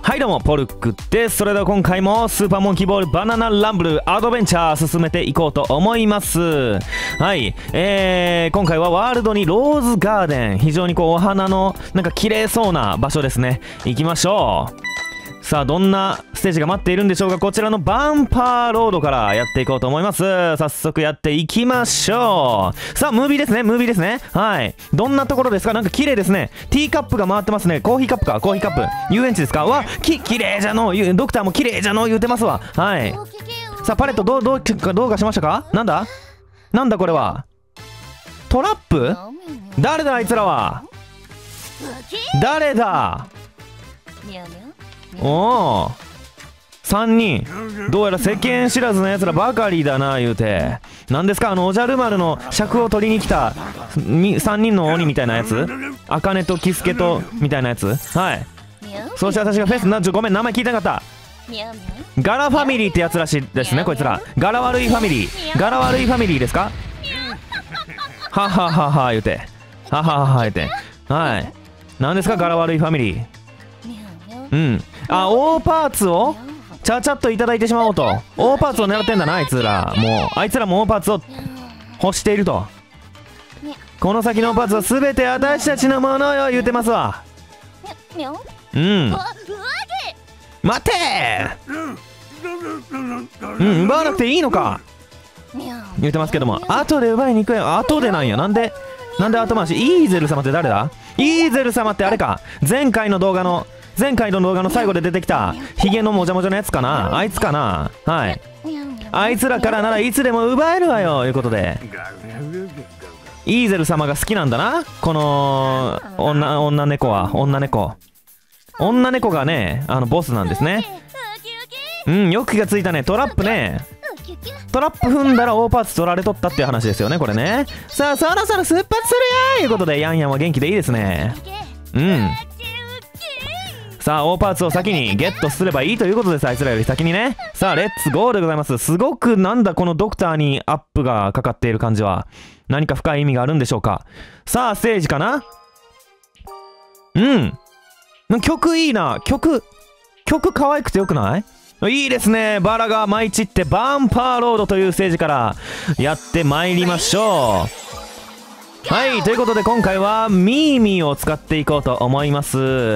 はいどうも、ポルクです。それでは今回もスーパーモンキーボールバナナランブルアドベンチャー進めていこうと思います。はい、今回はワールドにローズガーデン、非常にこうお花のなんか綺麗そうな場所ですね。行きましょう。さあ、どんなステージが待っているんでしょうか。こちらのバンパーロードからやっていこうと思います。早速やっていきましょう。さあ、ムービーですね、ムービーですね。はい。どんなところですか。なんか綺麗ですね。ティーカップが回ってますね。コーヒーカップか、コーヒーカップ。遊園地ですか。わ、綺麗じゃの。ドクターも綺麗じゃの言うてますわ。はい。さあ、パレットどうかしましたか。なんだこれは。トラップ。誰だあいつらは。誰だ。おお、3人。どうやら世間知らずのやつらばかりだな言うて。何ですか、おじゃる丸の尺を取りに来た3人の鬼みたいなやつ。茜とキスケとみたいなやつ。はい。そして私がフェスごめん、名前聞いてなかった。ガラファミリーってやつらしいですね、こいつら。ガラ悪いファミリー。ガラ悪いファミリーですか。はははは言うて。はははは言うて。はい。何ですか、ガラ悪いファミリー。うん。あ、大パーツをちゃちゃっといただいてしまおうと。大パーツを狙ってんだな、あいつら。あいつらも大パーツを欲していると。この先のパーツは全て私たちのものよ言うてますわ。うん。待てー。奪わなくていいのか言うてますけども、後で奪いに行くよ。後でなんや。なんで後回し。イーゼル様って誰だ。イーゼル様ってあれか。前回の動画の最後で出てきたヒゲのもじゃもじゃのやつかな。あいつかな。はい。あいつらからならいつでも奪えるわよいうことで、イーゼル様が好きなんだな、この女猫は。女猫がね、ボスなんですね。うん、よく気がついたね。トラップね。トラップ踏んだら大パーツ取られとったっていう話ですよね、これね。さあ、そろそろ出発するよーいうことで、ヤンヤンは元気でいいですね。うん。さあ、大パーツを先にゲットすればいいということです。あいつらより先にね。さあ、レッツゴーでございます。すごくなんだこのドクターにアップがかかっている感じは。何か深い意味があるんでしょうか。さあ、ステージかな。うん。曲いいな。曲可愛くてよくない？いいですね。バラが舞い散ってバンパーロードというステージからやってまいりましょう。はい、ということで今回はミーミーを使っていこうと思います。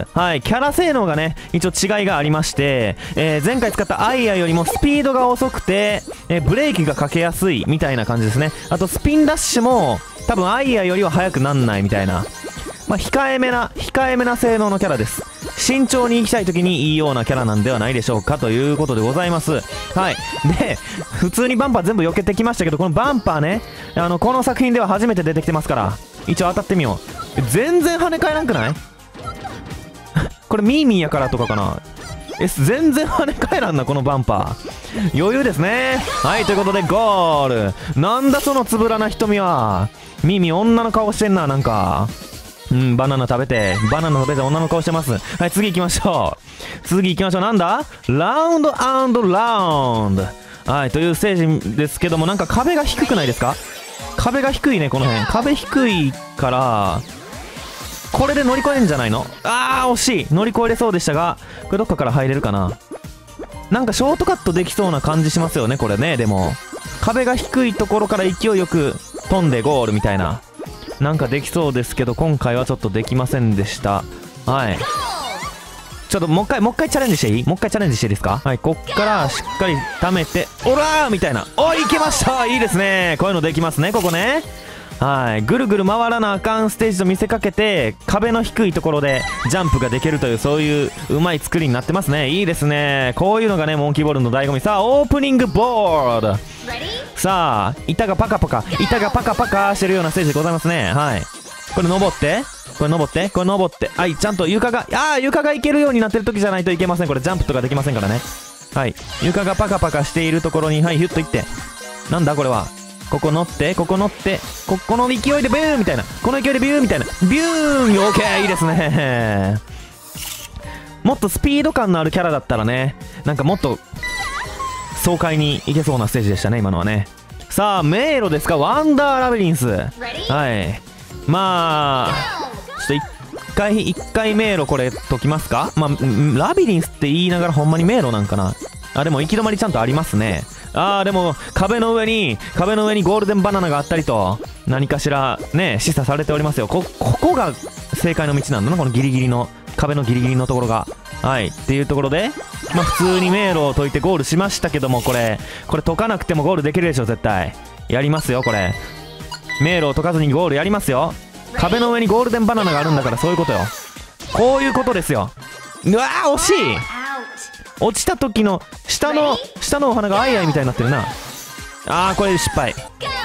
はい、キャラ性能がね、一応違いがありまして、前回使ったアイアよりもスピードが遅くて、ブレーキがかけやすいみたいな感じですね。あとスピンダッシュも多分アイアよりは速くなんないみたいな。まあ、控えめな性能のキャラです。慎重に行きたい時にいいようなキャラなんではないでしょうかということでございます。はい。で、普通にバンパー全部避けてきましたけど、このバンパーね、この作品では初めて出てきてますから、一応当たってみよう。全然跳ね返らんくないこれミーミーやからとかかな。全然跳ね返らんな、このバンパー。余裕ですね。はい、ということでゴール。なんだそのつぶらな瞳は。ミーミー女の顔してんな、なんか。うん、バナナ食べて女の顔してます。はい、次行きましょう。なんだラウンド&ラウンド。はい、というステージですけども、なんか壁が低くないですか。壁が低いね、この辺。壁低いから、これで乗り越えんじゃないの。あー、惜しい。乗り越えれそうでしたが、これどっかから入れるかな。なんかショートカットできそうな感じしますよね、これね。でも、壁が低いところから勢いよく飛んでゴールみたいな。なんかできそうですけど、今回はちょっとできませんでした。はい。ちょっともう一回チャレンジしていい？もう一回チャレンジしていいですか？はい、こっからしっかり溜めて、オラーみたいな。おい、いけました。いいですね。こういうのできますね、ここね。はい。ぐるぐる回らなあかんステージと見せかけて、壁の低いところでジャンプができるという、そういううまい作りになってますね。いいですね。こういうのがね、モンキーボールの醍醐味。さあ、オープニングボード。さあ、板がパカパカしてるようなステージでございますね。はい。これ登って。はい、ちゃんと床がいけるようになってる時じゃないといけません。これジャンプとかできませんからね。はい。床がパカパカしているところに、はい、ヒュッといって。なんだこれは。ここ乗って、この勢いでビューみたいな。この勢いでビューみたいな。ビューン！オッケー！いいですね。もっとスピード感のあるキャラだったらね、なんかもっと、爽快にいけそうなステージでしたね、今のはね。さあ、迷路ですか。ワンダーラビリンス。はい。まあ、ちょっと一一回迷路これ解きますか。まあ、ラビリンスって言いながらほんまに迷路なんかな。あ、でも行き止まりちゃんとありますね。でも壁の上にゴールデンバナナがあったりと、何かしらね、示唆されておりますよ。ここが正解の道なんだな、このギリギリの、壁のギリギリのところが。はい。っていうところで、まあ普通に迷路を解いてゴールしましたけども、これ解かなくてもゴールできるでしょ、絶対。やりますよ、これ。迷路を解かずにゴールやりますよ。壁の上にゴールデンバナナがあるんだから、そういうことよ。こういうことですよ。うわー、惜しい。落ちた時の下のお花がアイアイみたいになってるな。これで失敗。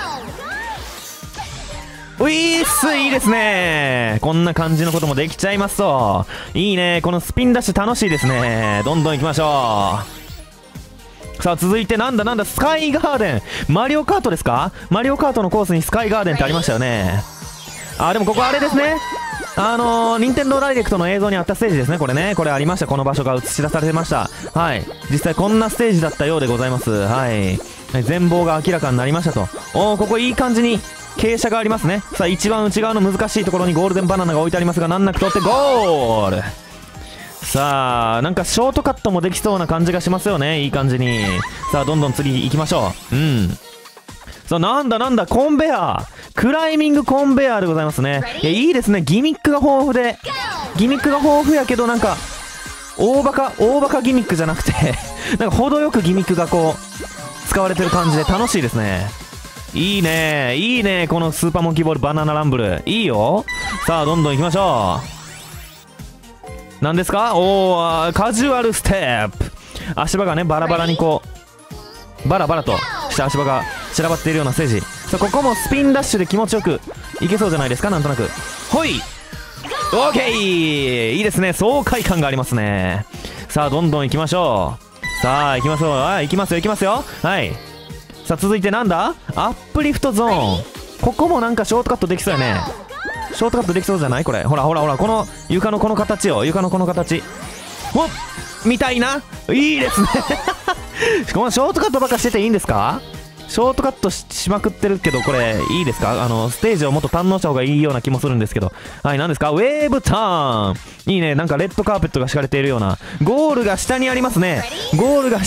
ういーっす、いいですね。こんな感じのこともできちゃいますと。いいね。このスピンダッシュ楽しいですね。どんどん行きましょう。さあ続いてなんだスカイガーデン。マリオカートですか。マリオカートのコースにスカイガーデンってありましたよね。でもここあれですね。任天堂ダイレクトの映像にあったステージですね。これね、これありました。この場所が映し出されてました。はい。実際こんなステージだったようでございます。はい。全貌が明らかになりましたと。ここいい感じに傾斜がありますね。さあ、一番内側の難しいところにゴールデンバナナが置いてありますが、難なく取ってゴール。さあ、なんかショートカットもできそうな感じがしますよね。いい感じに。さあ、どんどん次行きましょう。さあ、なんだ、コンベア。クライミングコンベアでございますね。いいですね。ギミックが豊富で。ギミックが豊富やけど、なんか、大バカギミックじゃなくて、なんか程よくギミックがこう、使われてる感じで楽しいですね。いいね、このスーパーモンキーボールバナナランブル。いいよ。さあ、どんどん行きましょう。何ですか。カジュアルステップ。足場がね、バラバラにこう、バラバラとした足場が散らばっているようなステージ。さあ、ここもスピンダッシュで気持ちよくいけそうじゃないですか、なんとなく。ほい !OK! いいですね。爽快感がありますね。さあ、どんどん行きましょう。さあ、行きますよ。行きますよ。はい。さあ、続いてなんだ。アップリフトゾーン。ここもなんかショートカットできそうやね。ショートカットできそうじゃないこれ。ほら、この床のこの形よ。床のこの形。ほっみたいな。いいですね。このショートカットばっかしてていいんですか。ショートカット しまくってるけど、これいいですか。ステージをもっと堪能した方がいいような気もするんですけど。はい、何ですか。ウェーブターン。いいね。なんかレッドカーペットが敷かれているような。ゴールが下にありますね。ちょっ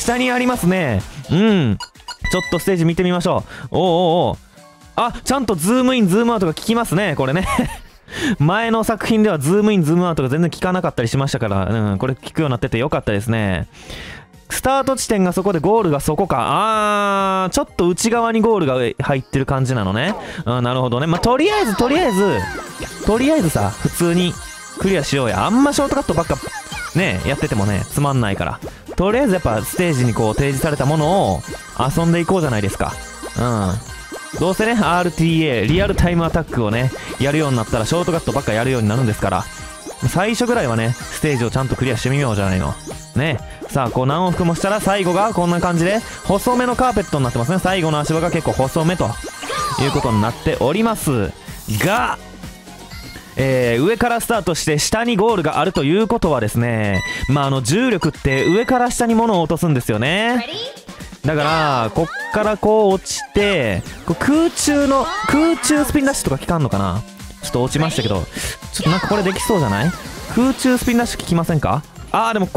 とステージ見てみましょう。ちゃんとズームインズームアウトが効きますね、これね。前の作品ではズームインズームアウトが全然効かなかったりしましたから、これ効くようになっててよかったですね。スタート地点がそこでゴールがそこか。ちょっと内側にゴールが入ってる感じなのね。なるほどね。まあ、とりあえずさ、普通にクリアしようや。あんまショートカットばっかね、やっててもね、つまんないから。とりあえずやっぱステージにこう提示されたものを遊んでいこうじゃないですか。どうせね、RTA、リアルタイムアタックをね、やるようになったらショートカットばっかやるようになるんですから、最初ぐらいはね、ステージをちゃんとクリアしてみようじゃないの。ね。さあ、こう何往復もしたら最後がこんな感じで、細めのカーペットになってますね。最後の足場が結構細めということになっておりますが、上からスタートして下にゴールがあるということはですね、重力って上から下に物を落とすんですよね。だからこっからこう落ちて、空中スピンダッシュとか効かんのかな。ちょっと落ちましたけど、ちょっとなんかこれできそうじゃない。空中スピンダッシュ効きませんか。でも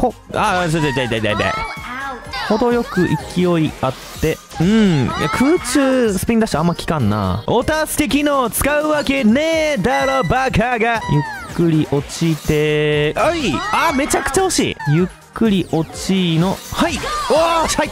程よく勢いあって、空中スピンダッシュあんま効かんな。お助け機能使うわけねえだろバカが。ゆっくり落ちて、めちゃくちゃ惜しい。ゆっくり落ちの、はい、入った。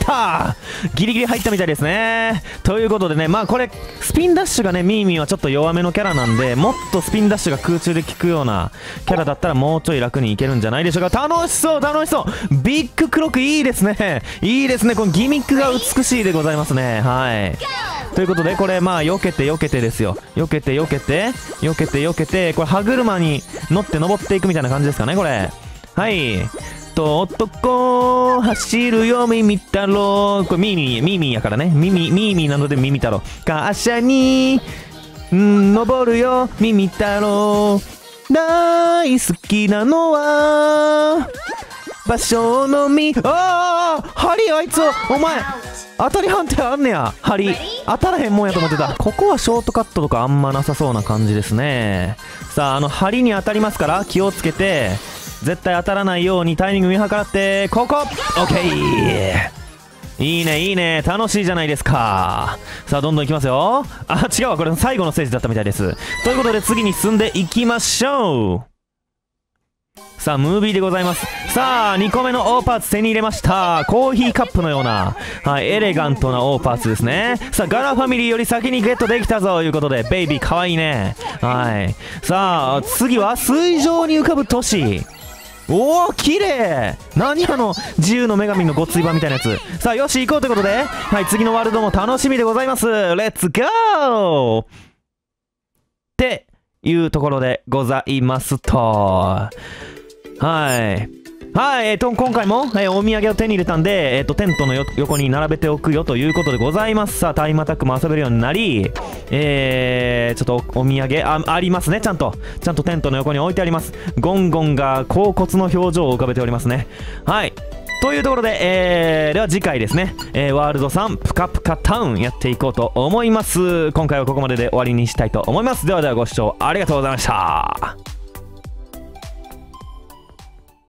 ギリギリ入ったみたいですね。ということでね、これスピンダッシュがね、ミーミーはちょっと弱めのキャラなんで、もっとスピンダッシュが空中で効くようなキャラだったらもうちょい楽にいけるんじゃないでしょうか。楽しそうビッグクロックいいですね。このギミックが美しいでございますね。はい。ということで、これ避けてですよ。避けて、これ歯車に乗って登っていくみたいな感じですかね、これ。はい。男走るよ耳太郎。これミーミーやからね。ミーミーなので耳太郎。会社に登るよ耳太郎。大好きなのは場所のみ。ハリー、あいつお前当たり判定あんねや。ハリー当たらへんもんやと思ってた。ここはショートカットとかあんまなさそうな感じですね。さあ、針に当たりますから気をつけて、絶対当たらないようにタイミング見計らって、ここ !OK! いいね、いいね。楽しいじゃないですか。さあ、どんどんいきますよ。あ、違うわ。これ最後のステージだったみたいです。ということで、次に進んでいきましょう。さあ、ムービーでございます。さあ、2個目のオーパーツ手に入れました。コーヒーカップのような、はい、エレガントなオーパーツですね。さあ、ガラファミリーより先にゲットできたぞということで、ベイビーかわいいね。はい。さあ、次は水上に浮かぶ都市。おお、綺麗。何自由の女神のごっつい版みたいなやつ。さあ、よし、行こうということで、はい、次のワールドも楽しみでございます。レッツゴーっていうところでございますと。はい。はい、今回も、お土産を手に入れたんで、テントの横に並べておくよということでございます。さあ、タイムアタックも遊べるようになり、ちょっとお土産、ありますね、ちゃんとテントの横に置いてあります。ゴンゴンが甲骨の表情を浮かべておりますね。はい。というところで、では次回ですね、ワールド3プカプカタウンやっていこうと思います。今回はここまでで終わりにしたいと思います。ではではご視聴ありがとうございました。